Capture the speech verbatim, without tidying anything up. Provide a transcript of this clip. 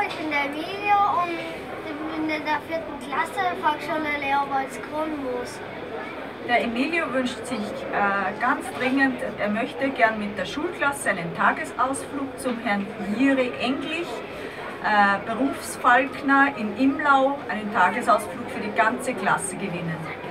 ich bin der Emilio und ich bin in der vierten Klasse Volksschule Leopold Kronmoos. Der Emilio wünscht sich äh, ganz dringend, er möchte gern mit der Schulklasse einen Tagesausflug zum Herrn Jiri Englich, äh, Berufsfalkner in Imlau, einen Tagesausflug für die ganze Klasse gewinnen.